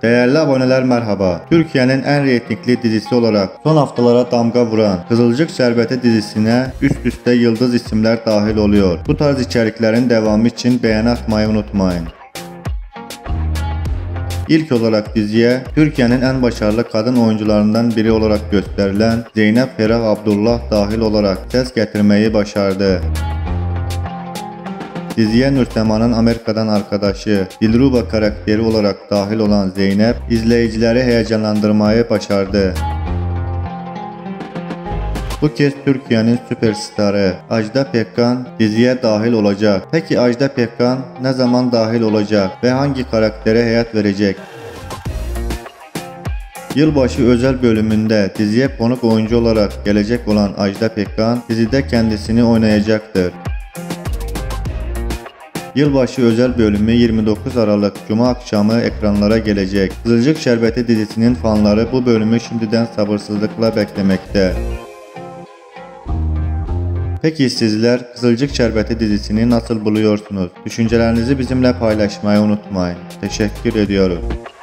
Değerli aboneler merhaba. Türkiye'nin en reytingli dizisi olarak son haftalara damga vuran Kızılcık Şerbeti dizisine üst üste yıldız isimler dahil oluyor. Bu tarz içeriklerin devamı için beğeni atmayı unutmayın. İlk olarak diziye Türkiye'nin en başarılı kadın oyuncularından biri olarak gösterilen Zeynep Ferah Abdullah dahil olarak ses getirmeyi başardı. Diziye Nursema'nın Amerika'dan arkadaşı Dilruba karakteri olarak dahil olan Zeynep, izleyicileri heyecanlandırmayı başardı. Bu kez Türkiye'nin süperstarı Ajda Pekkan diziye dahil olacak. Peki Ajda Pekkan ne zaman dahil olacak ve hangi karaktere hayat verecek? Yılbaşı özel bölümünde diziye konuk oyuncu olarak gelecek olan Ajda Pekkan dizide kendisini oynayacaktır. Yılbaşı özel bölümü 29 Aralık Cuma akşamı ekranlara gelecek. Kızılcık Şerbeti dizisinin fanları bu bölümü şimdiden sabırsızlıkla beklemekte. Peki sizler Kızılcık Şerbeti dizisini nasıl buluyorsunuz? Düşüncelerinizi bizimle paylaşmayı unutmayın. Teşekkür ediyoruz.